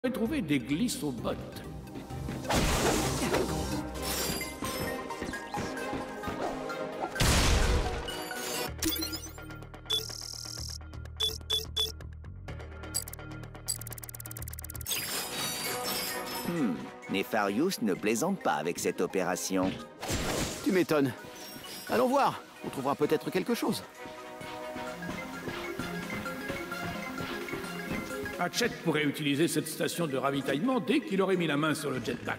J'ai trouvé des glissobottes. Nefarius ne plaisante pas avec cette opération. Tu m'étonnes. Allons voir, on trouvera peut-être quelque chose. Hatchet pourrait utiliser cette station de ravitaillement dès qu'il aurait mis la main sur le jetpack.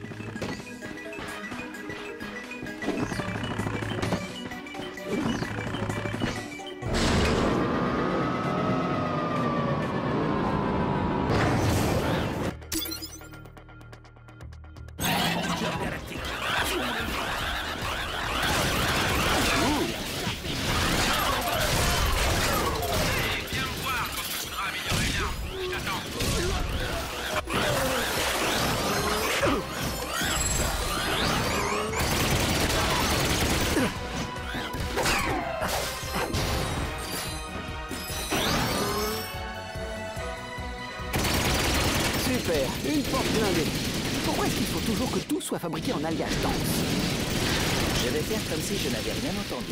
Super, une porte blindée. Pourquoi est-ce qu'il faut toujours que tout soit fabriqué en alliage dense? Je vais faire comme si je n'avais rien entendu.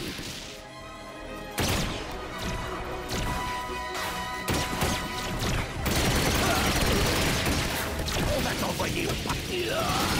On va t'envoyer au parti.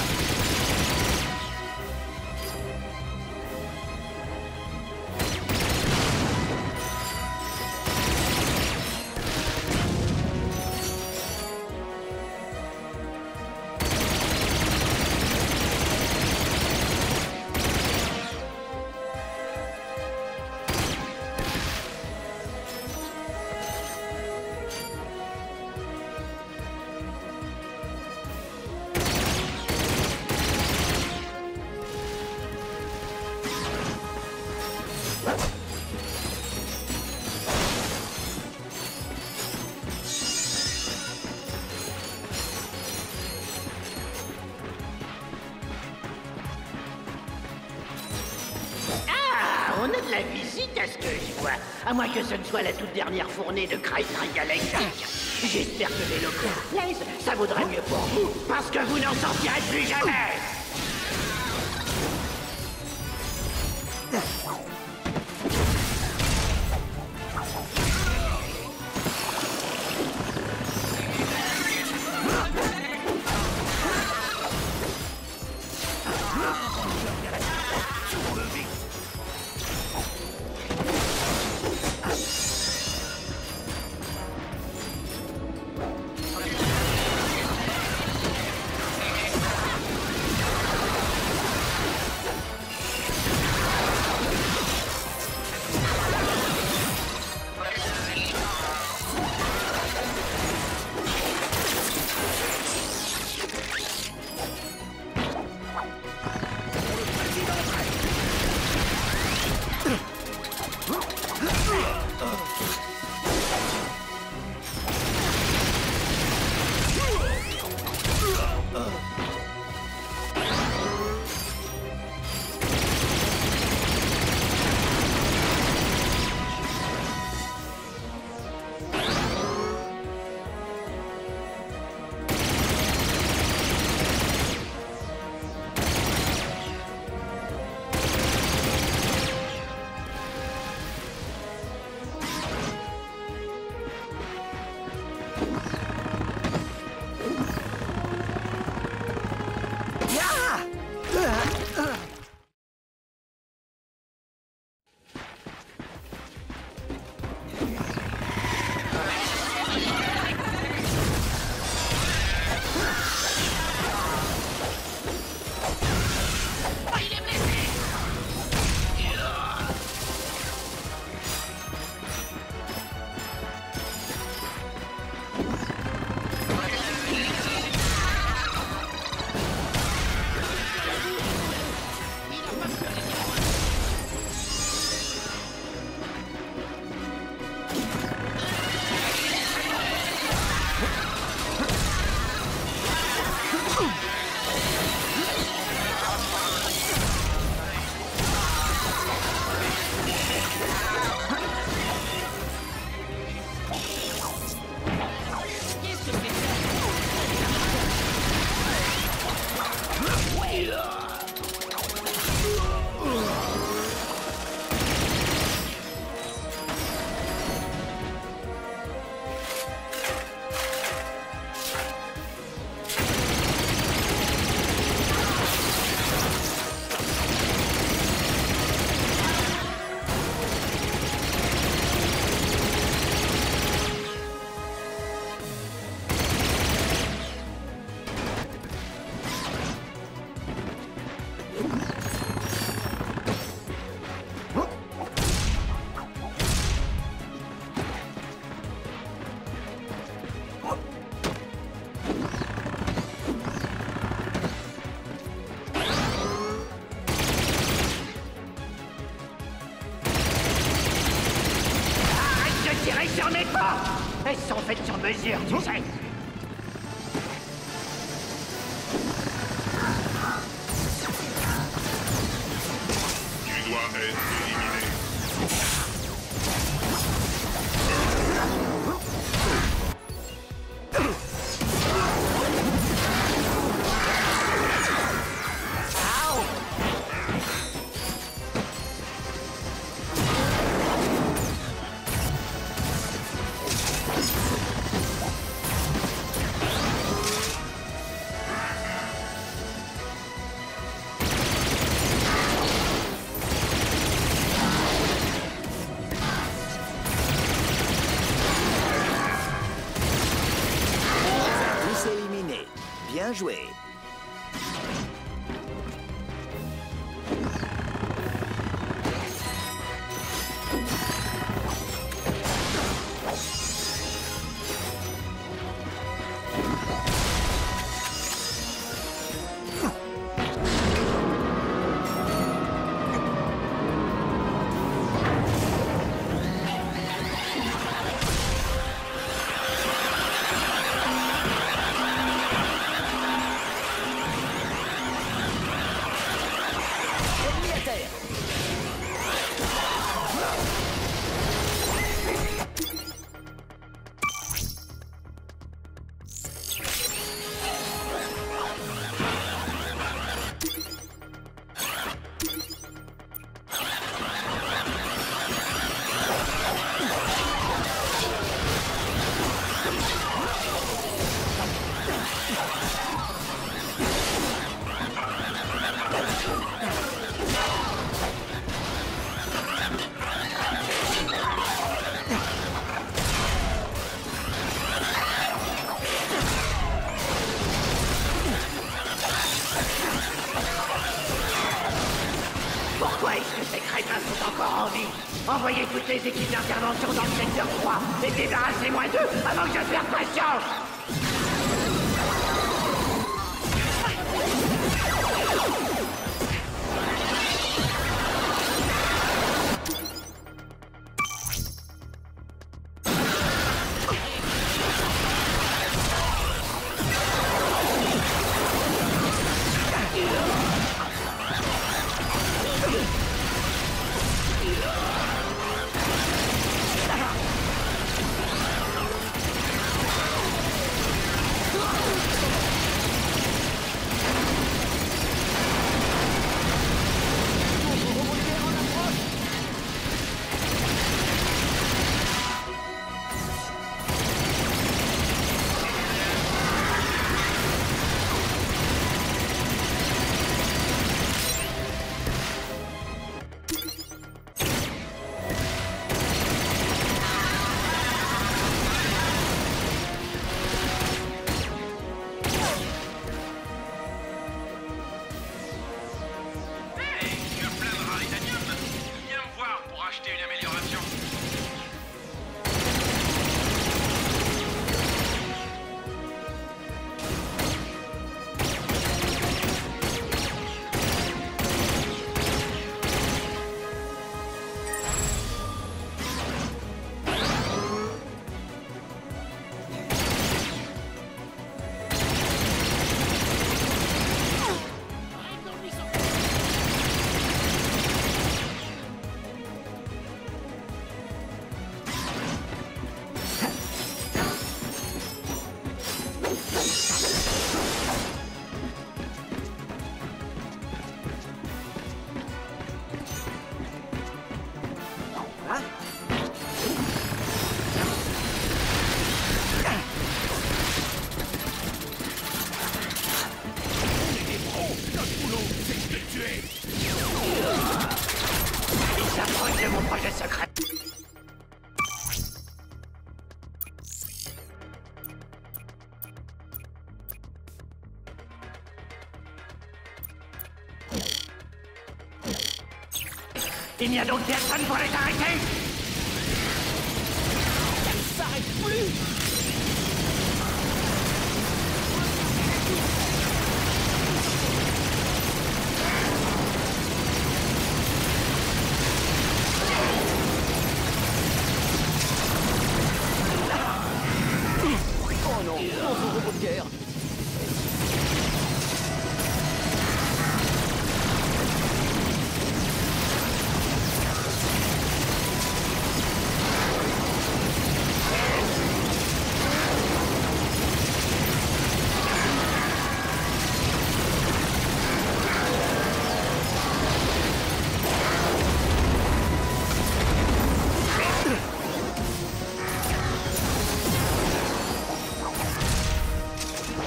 On a de la visite à ce que je vois. À moins que ce ne soit la toute dernière fournée de Chrysler Galactique. J'espère que les locaux vous plaisent. Ça vaudrait mieux pour vous, parce que vous n'en sortirez plus jamais. sur mes portes. Elles sont faites sur mesure, tu sais. Tu dois être éliminé. Tous éliminés. Bien joué. Ennemi à terre. Pourquoi est-ce que ces crétins sont encore en vie? Envoyez toutes les équipes d'intervention dans le secteur 3 et débarrassez-moi d'eux avant que je perde patience. Il n'y a donc personne pour les arrêter? Ça ne s'arrête plus.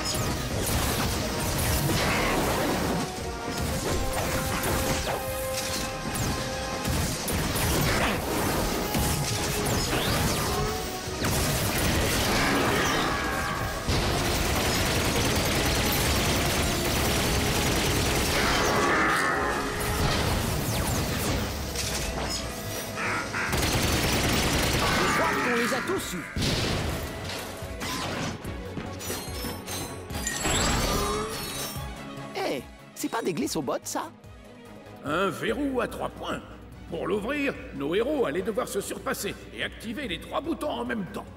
On les a tous eus. Hé, c'est pas des glissobots, ça? Un verrou à 3 points. Pour l'ouvrir, nos héros allaient devoir se surpasser et activer les 3 boutons en même temps.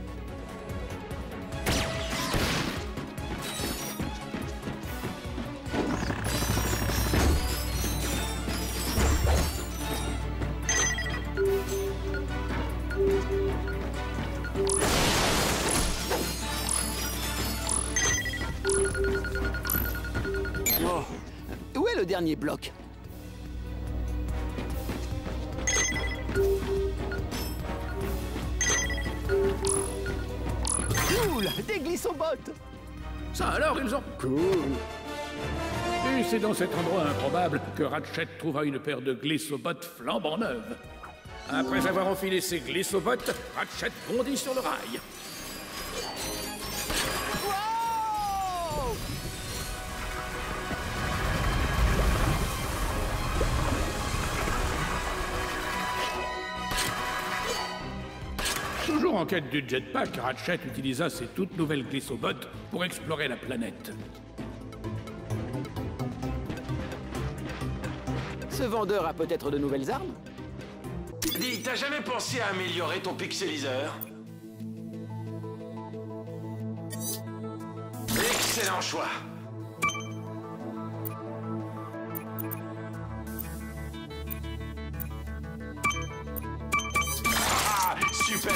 Oh. Où est le dernier bloc? Cool, des glissobots. Ça alors, ils ont... Cool. Et c'est dans cet endroit improbable que Ratchet trouva une paire de glissobots flambant neuves. Après avoir enfilé ses glissobots, Ratchet bondit sur le rail. Wow! Toujours en quête du jetpack, Ratchet utilisa ses toutes nouvelles glissobots pour explorer la planète. Ce vendeur a peut-être de nouvelles armes? Dis, t'as jamais pensé à améliorer ton pixeliseur? Excellent choix. Ah, super.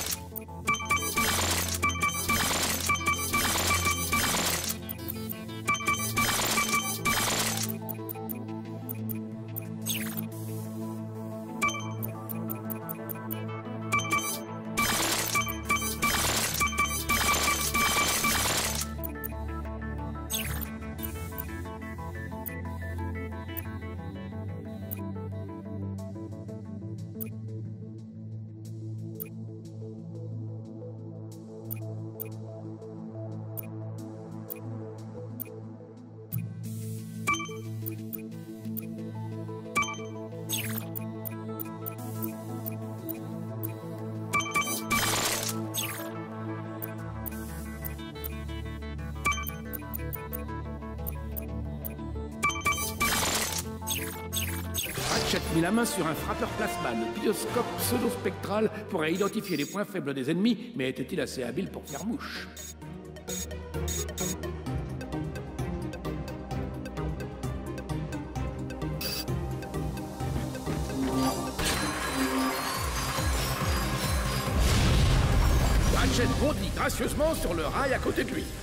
Ratchet mit la main sur un frappeur plasma, le bioscope pseudo-spectral pourrait identifier les points faibles des ennemis, mais était-il assez habile pour faire mouche? Ratchet bondit gracieusement sur le rail à côté de lui.